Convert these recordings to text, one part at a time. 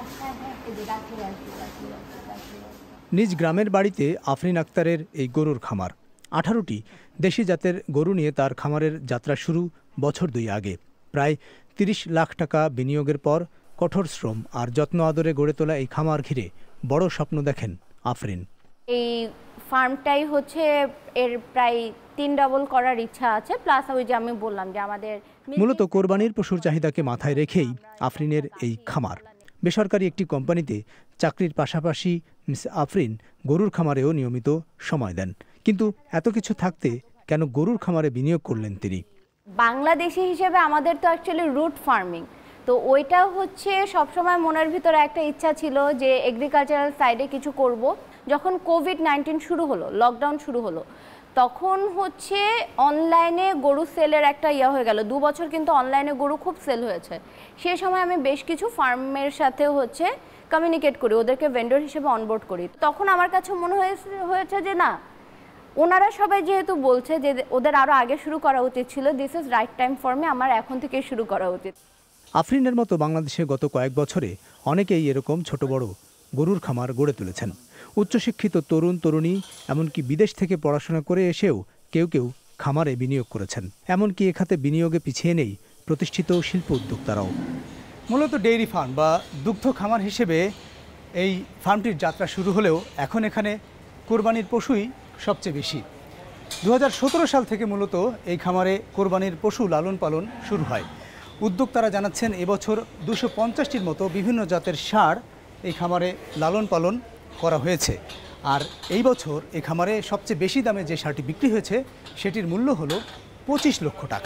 নিজ গ্রামের বাড়িতে আফরিন আক্তারের এই গরুর খামার। 18টি দেশি জাতের গরু নিয়ে তার খামারের যাত্রা শুরু বছর 2 আগে। প্রায় 30 লাখ টাকা বিনিয়োগের পর কঠোর শ্রম আর যত্ন আদরে গড়ে তোলা এই খামার ঘিরে বড় স্বপ্ন দেখেন আফরিন। এই ফার্মটাই হচ্ছে এর প্রায় 3 ডাবল করার ইচ্ছা আছে, প্লাস ওই যে আমি বললাম যে আমাদের মূলত কোরবানির পশুর চাহিদাকে মাথায় রেখেই আফরিনের এই খামার। বেসরকারি একটি কোম্পানিতে চাকরির পাশাপাশি মিস আফরিন গরুর খামারেও নিয়মিত সময় দেন। কিন্তু এত কিছু থাকতে কেন গরুর খামারে বিনিয়োগ করলেন তিনি? বাংলাদেশি হিসেবে আমাদের তো অ্যাকচুয়ালি রুট ফার্মিং, তো ওইটা হচ্ছে সবসময় মনের ভিতরে একটা ইচ্ছা ছিল যে এগ্রিকালচারাল সাইডে কিছু করব। যখন কোভিড-19 শুরু হলো, লকডাউন শুরু হলো, তখন হচ্ছে অনলাইনে গরু সেলের একটা হয়ে গেল। 2 বছর কিন্তু অনলাইনে গরু খুব সেল হয়েছে। সেই সময় আমি বেশ কিছু ফার্মের সাথে হচ্ছে কমিউনিকেট করি, ওদেরকে ভেন্ডর হিসেবে অনবোর্ড করি। তখন আমার কাছে মনে হয়েছে যে না, ওনারা সবাই যেহেতু বলছে যে ওদের আরও আগে শুরু করা উচিত ছিল, this is right time for me, আমার এখন থেকে শুরু করা উচিত। আফরিনের মতো বাংলাদেশে গত কয়েক বছরে অনেকেই এরকম ছোট বড় গরুর খামার গড়ে তুলেছেন। উচ্চশিক্ষিত তরুণ তরুণী এমনকি বিদেশ থেকে পড়াশোনা করে এসেও কেউ কেউ খামারে বিনিয়োগ করেছেন। এমনকি এ খাতে বিনিয়োগে পিছিয়ে নেই প্রতিষ্ঠিত শিল্প উদ্যোক্তারাও। মূলত ডেইরি ফার্ম বা দুগ্ধ খামার হিসেবে এই ফার্মটির যাত্রা শুরু হলেও এখন এখানে কোরবানির পশুই সবচেয়ে বেশি। 2017 সাল থেকে মূলত এই খামারে কোরবানির পশু লালন পালন শুরু হয়। উদ্যোক্তারা জানাচ্ছেন এবছর 250টির মতো বিভিন্ন জাতের ষাঁড় এই খামারে লালন পালন করা হয়েছে। আর এই বছর এই খামারে সবচেয়ে বেশি দামে যে ষাঁড়টি বিক্রি হয়েছে সেটির মূল্য হলো 25 লক্ষ টাকা।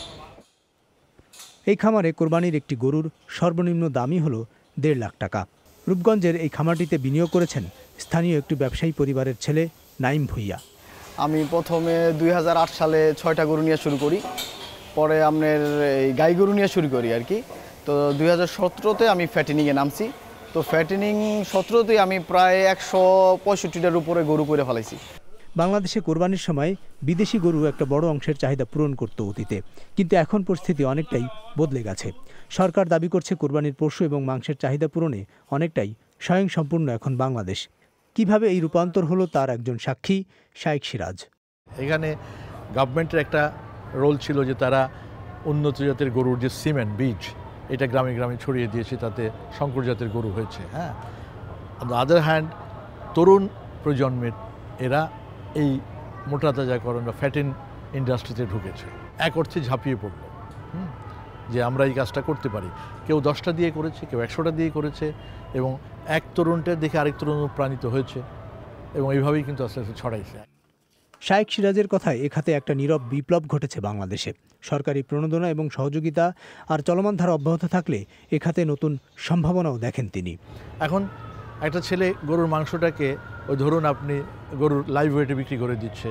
এই খামারে কোরবানির একটি গরুর সর্বনিম্ন দামই হলো 1.5 লাখ টাকা। রূপগঞ্জের এই খামারটিতে বিনিয়োগ করেছেন স্থানীয় একটি ব্যবসায়ী পরিবারের ছেলে নাইম ভুইয়া। আমি প্রথমে 2008 সালে 6টা গরু নিয়ে শুরু করি, পরে আপনার এই গাই গরু নিয়ে শুরু করি আর কি। তো 2017তে আমি ফ্যাটেনিংয়ে নামছি। তো ফ্যাটেনিং 17তেই আমি প্রায় 165টার উপরে গরু করে ফেলাইছি। বাংলাদেশে কোরবানির সময় বিদেশি গরু একটা বড় অংশের চাহিদা পূরণ করত অতীতে, কিন্তু এখন পরিস্থিতি অনেকটাই বদলে গেছে। সরকার দাবি করছে কোরবানির পশু এবং মাংসের চাহিদা পূরণে অনেকটাই স্বয়ংসম্পূর্ণ এখন বাংলাদেশ। কিভাবে এই রূপান্তর হলো তার একজন সাক্ষী শাইখ সিরাজ। এখানে গভর্নমেন্টের একটা রোল ছিল যে তারা উন্নত জাতের গরুর যে সিমেন্ট বীজ এটা গ্রামে গ্রামে ছড়িয়ে দিয়েছে, তাতে শঙ্কর জাতের গরু হয়েছে। হ্যাঁ, অন দ্য আদার হ্যান্ড তরুণ প্রজন্মের এরা এই মোটা তাজাকরণ বা ফ্যাটেন ইন্ডাস্ট্রিতে ঢুকেছে। এক অর্থে ঝাঁপিয়ে পড়লো যে আমরা এই কাজটা করতে পারি। কেউ 10টা দিয়ে করেছে, কেউ 100টা দিয়ে করেছে, এবং এক তরুণটা দেখে আরেক তরুণ অনুপ্রাণিত হয়েছে, এবং এইভাবেই কিন্তু আস্তে আস্তে ছড়াইছে। শাইখ সিরাজের কথায় এ খাতে একটা নীরব বিপ্লব ঘটেছে বাংলাদেশে। সরকারি প্রণোদনা এবং সহযোগিতা আর চলমান ধারা অব্যাহত থাকলে এ খাতে নতুন সম্ভাবনাও দেখেন তিনি। এখন একটা ছেলে গরুর মাংসটাকে ওই ধরুন আপনি গরুর লাইভ ওয়েটে বিক্রি করে দিচ্ছে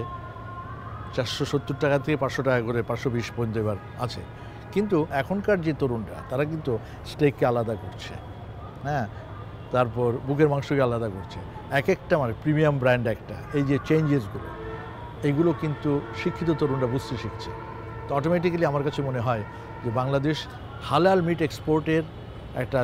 470 টাকা থেকে 500 টাকা করে, 520 পর্যন্ত এবার আছে। কিন্তু এখনকার যে তরুণরা তারা কিন্তু স্টেককে আলাদা করছে, হ্যাঁ, তারপর বুকের মাংসকে আলাদা করছে, এক একটা মানে প্রিমিয়াম ব্র্যান্ড একটা। এই যে চেঞ্জেসগুলো এগুলো কিন্তু শিক্ষিত তরুণরা বুঝতে শিখছে। তো অটোমেটিক্যালি আমার কাছে মনে হয় যে বাংলাদেশ হালাল মিট এক্সপোর্টের একটা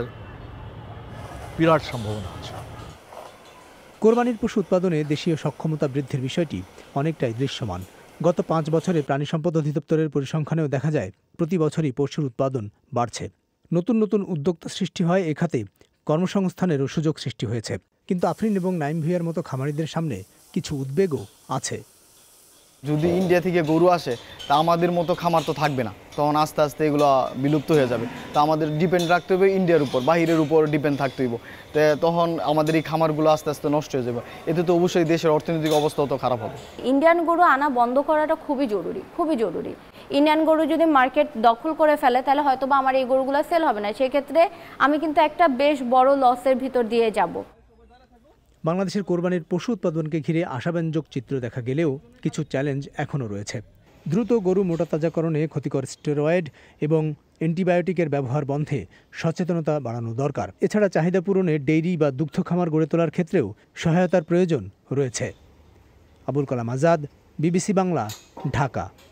বিরাট সম্ভাবনা আছে। কোরবানির পশু উৎপাদনে দেশীয় সক্ষমতা বৃদ্ধির বিষয়টি অনেকটাই দৃশ্যমান। গত 5 বছরে প্রাণী সম্পদ অধিদপ্তরের পরিসংখ্যানেও দেখা যায় প্রতি বছরই পশুর উৎপাদন বাড়ছে। নতুন নতুন উদ্যোক্তা সৃষ্টি হয়, এ খাতে কর্মসংস্থানেরও সুযোগ সৃষ্টি হয়েছে। কিন্তু আফরিন এবং নাইম ভুইয়ার মতো খামারিদের সামনে কিছু উদ্বেগও আছে। যদি ইন্ডিয়া থেকে গরু আসে তা আমাদের মতো খামার তো থাকবে না, তখন আস্তে আস্তে এগুলো বিলুপ্ত হয়ে যাবে। তা আমাদের ডিপেন্ড রাখতে হবে ইন্ডিয়ার উপর, বাহিরের উপর ডিপেন্ড থাকতে হইব। তো তখন আমাদের এই খামারগুলো আস্তে আস্তে নষ্ট হয়ে যাবে। এতে তো অবশ্যই দেশের অর্থনৈতিক অবস্থাও তো খারাপ হবে। ইন্ডিয়ান গরু আনা বন্ধ করাটা খুবই জরুরি, খুবই জরুরি। ইন্ডিয়ান গরু যদি মার্কেট দখল করে ফেলে তাহলে হয়তো বা আমার এই গরুগুলো সেল হবে না। সেক্ষেত্রে আমি কিন্তু একটা বেশ বড় লসের ভিতর দিয়ে যাব। বাংলাদেশের কোরবানির পশু উৎপাদনকে ঘিরে আশাব্যঞ্জক চিত্র দেখা গেলেও কিছু চ্যালেঞ্জ এখনও রয়েছে। দ্রুত গরু মোটাতাজাকরণে ক্ষতিকর স্টেরয়েড এবং অ্যান্টিবায়োটিকের ব্যবহার বন্ধে সচেতনতা বাড়ানো দরকার। এছাড়া চাহিদা পূরণে ডেইরি বা দুগ্ধ খামার গড়ে তোলার ক্ষেত্রেও সহায়তার প্রয়োজন রয়েছে। আবুল কালাম আজাদ, বিবিসি বাংলা, ঢাকা।